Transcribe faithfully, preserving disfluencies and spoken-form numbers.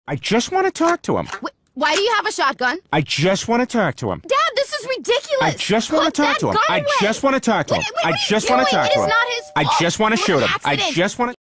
I just want to talk to him. Wh Why do you have a shotgun? I just want to talk to him. Dad, this is ridiculous. I just want to talk to him. I just want to talk to him. What, what I are you just want to doing? talk It to is him. not his I fault. just want to It was shoot an him. I accident. just want to.